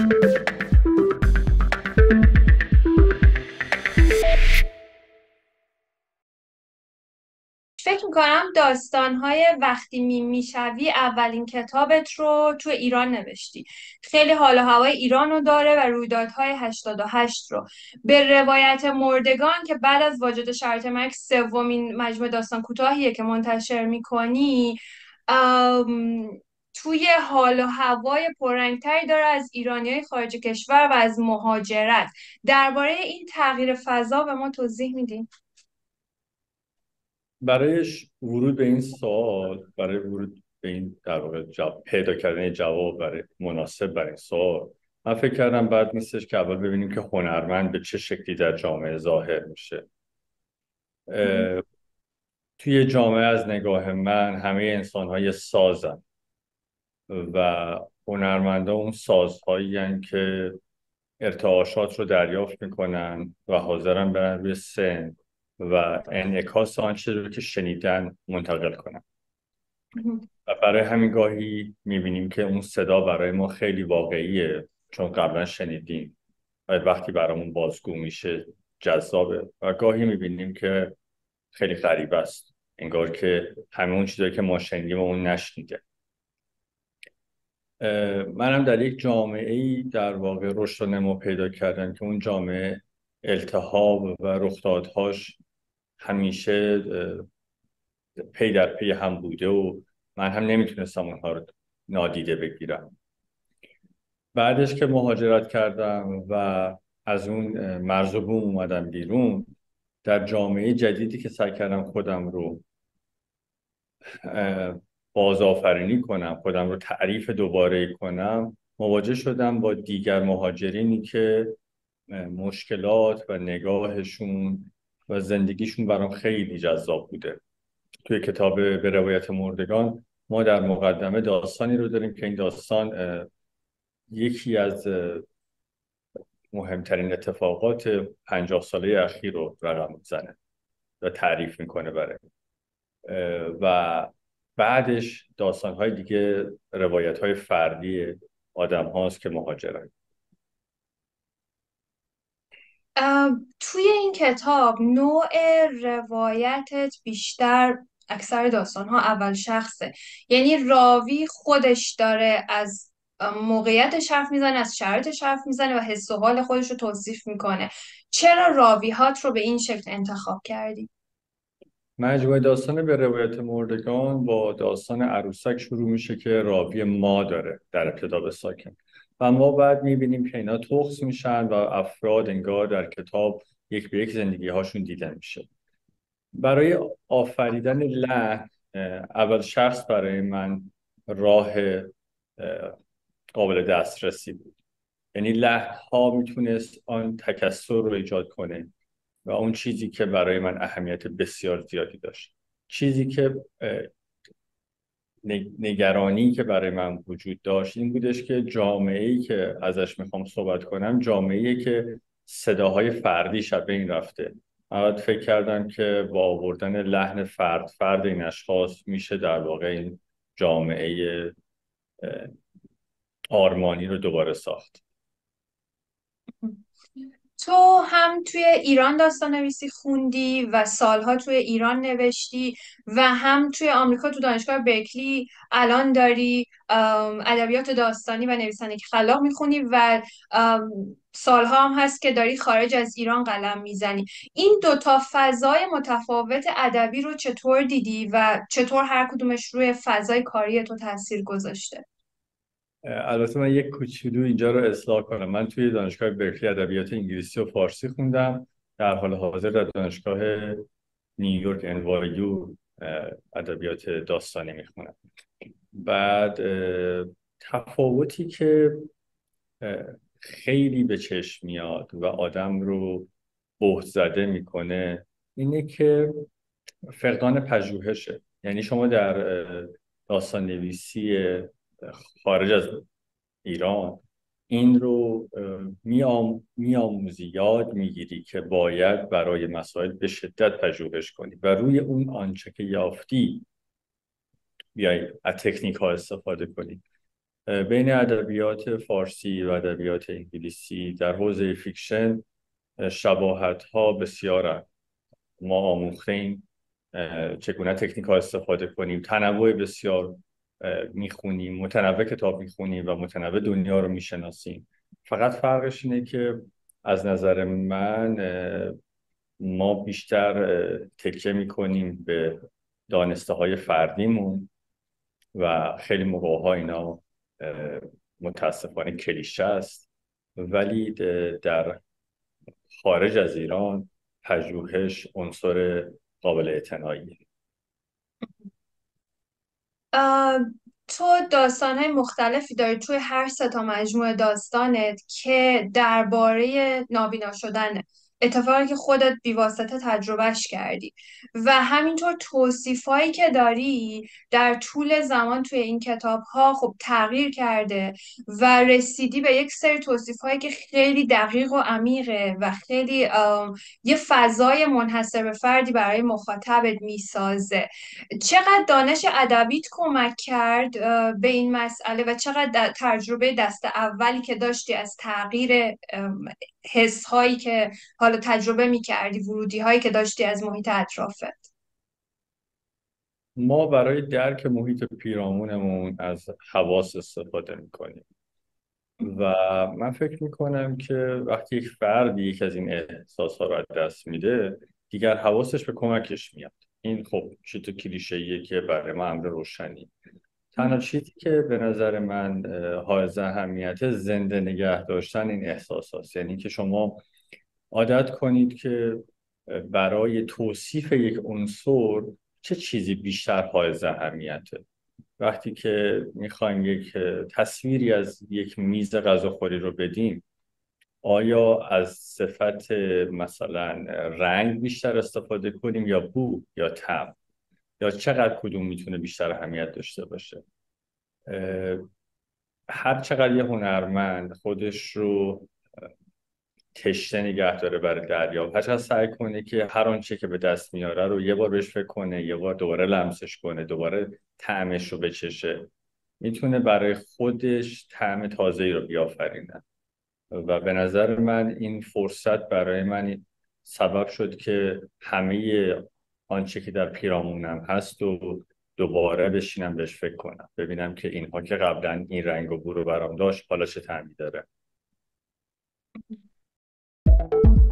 فکر میکنم داستانهای وقتی میشوی اولین کتابت رو تو ایران نوشتی. خیلی حال و هوای ایران رو داره و رویدادهای 88 رو به روایت مردگان که بعد از واجد شرط مرگ سومین مجموعه داستان کوتاهیه که منتشر میکنی. توی حال و هوای پررنگتری داره از ایرانیای خارج کشور و از مهاجرت. درباره این تغییر فضا به ما توضیح میدین؟ ورود به این سوال، برای ورود به این در واقع پیدا کردن جواب برای مناسب برای این سوال، من فکر کردم بعد نیستش که اول ببینیم که هنرمند به چه شکلی در جامعه ظاهر میشه. توی جامعه از نگاه من همه انسان‌های سازن و هنرمندا اون سازهایی هستند که ارتعاشات رو دریافت میکنن و حاضرن برن روی سن و انعکاس آن چیزی رو که شنیدن منتقل کنن. و برای همین گاهی میبینیم که اون صدا برای ما خیلی واقعیه چون قبلا شنیدیم و وقتی برامون بازگو میشه جذابه، و گاهی میبینیم که خیلی غریب است، انگار که همه اون چیزایی که ما شنیدیم اون نشنیده. منم در یک جامعه‌ای در واقع رشد و نمو پیدا کردم که اون جامعه التهاب و رخدادهاش همیشه پی در پی هم بوده و من هم نمیتونستم اونها رو نادیده بگیرم. بعدش که مهاجرت کردم و از اون مرز و بوم اومدم بیرون، در جامعه جدیدی که سعی کردم خودم رو بازآفرینی کنم، خودم رو تعریف دوباره کنم، مواجه شدم با دیگر مهاجرینی که مشکلات و نگاهشون و زندگیشون برام خیلی جذاب بوده. توی کتاب به روایت مردگان ما در مقدمه داستانی رو داریم که این داستان یکی از مهمترین اتفاقات 50 ساله اخیر رو رقم میزنه و تعریف میکنه برای و بعدش داستان‌های دیگه روایت‌های فردی آدم هاست که مهاجرن. توی این کتاب نوع روایتت بیشتر اکثر داستانها اول شخصه، یعنی راوی خودش داره از موقعیتش حرف میزنه، از شرایطش حرف میزنه و حس و حال خودش رو توصیف میکنه. چرا راویهات رو به این شکل انتخاب کردی؟ مجموعه داستان به روایت مردگان با داستان عروسک شروع میشه که راوی ما داره در ابتدا به ساکن و ما بعد میبینیم که اینا تخص میشن و افراد انگار در کتاب یک به یک زندگی هاشون دیده میشه. برای آفریدن لحن اول شخص برای من راه قابل دسترسی بود، یعنی لحن ها میتونست آن تکثر رو ایجاد کنه و اون چیزی که برای من اهمیت بسیار زیادی داشت، چیزی که نگرانی که برای من وجود داشت این بودش که جامعه‌ای که ازش میخوام صحبت کنم جامعه‌ای که صداهای فردی شب این رفته. من فکر کردم که با آوردن لحن فرد این اشخاص میشه در واقع این جامعه آرمانی رو دوباره ساخت. تو هم توی ایران داستان نویسی خوندی و سالها توی ایران نوشتی و هم توی آمریکا تو دانشگاه برکلی الان داری ادبیات داستانی و نویسندگی خلاق میخونی و سالها هم هست که داری خارج از ایران قلم میزنی. این دوتا فضای متفاوت ادبی رو چطور دیدی و چطور هر کدومش روی فضای کاری تو تاثیر گذاشته؟ البته من یک کوچولو اینجا رو اصلاح کنم. من توی دانشگاه برکلی ادبیات انگلیسی و فارسی خوندم، در حال حاضر در دانشگاه نیویورک NYU ادبیات داستانی میخونم. بعد تفاوتی که خیلی به چشم میاد و آدم رو بهت زده میکنه اینه که فقدان پژوهشه. یعنی شما در داستان نویسی خارج از ایران این رو میآموزی، یاد میگیری که باید برای مسائل به شدت پژوهش کنی و روی اون آنچه که یافتی بیای از تکنیک ها استفاده کنی. بین ادبیات فارسی و ادبیات انگلیسی در حوزه فیکشن شباهت ها بسیارن. ما آموختیم چگونه تکنیک ها استفاده کنیم، تنوع بسیار میخونیم، متنوع کتاب میخونیم و متنوع دنیا رو میشناسیم. فقط فرقش اینه که از نظر من ما بیشتر تکیه میکنیم به دانسته های فردیمون و خیلی موقع اینا متاسفانه کلیشه است، ولی در خارج از ایران پژوهش عنصر قابل اعتنایی. آه، تو داستانهای مختلفی داری توی هر سه تا مجموعه داستانت که درباره نابینا شدن، اتفاقی که خودت بیواسطه تجربهش کردی، و همینطور توصیفایی که داری در طول زمان توی این کتاب ها خب تغییر کرده و رسیدی به یک سری توصیفایی که خیلی دقیق و عمیقه و خیلی یه فضای منحصر به فردی برای مخاطبت میسازه. چقدر دانش ادبیت کمک کرد به این مسئله و چقدر تجربه دست اولی که داشتی از تغییر حس هایی که حالا تجربه می کردی، ورودی هایی که داشتی از محیط اطرافت؟ ما برای درک محیط پیرامونمون از حواس استفاده میکنیم و من فکر میکنم که وقتی یک فردی یک از این احساسات رو از دست میده، دیگر حواسش به کمکش میاد. این خب چیز کلیشه‌ایه که برای ما امر روشنی. تنها چیزی که به نظر من حائز اهمیت زنده نگه داشتن این احساس هست. یعنی که شما عادت کنید که برای توصیف یک عنصر چه چیزی بیشتر حائز اهمیته. وقتی که میخوایم یک تصویری از یک میز غذاخوری رو بدیم، آیا از صفت مثلا رنگ بیشتر استفاده کنیم یا بو یا طعم، یا چقدر کدوم میتونه بیشتر اهمیت داشته باشه؟ هر چقدر یه هنرمند خودش رو تشنه نگه داره برای دریافت، هر چقدر سعی کنه که هر آنچه که به دست میاره رو یه بار بهش فکر کنه، یه بار دوباره لمسش کنه، دوباره طعمش رو بچشه، میتونه برای خودش طعم تازه‌ای رو بیافرینه. و به نظر من این فرصت برای من سبب شد که همه آنچه که در پیرامونم هست و دوباره بشینم بهش فکر کنم، ببینم که اینها که قبلا این رنگ و بو رو برام داشت حالا چه طعمی داره.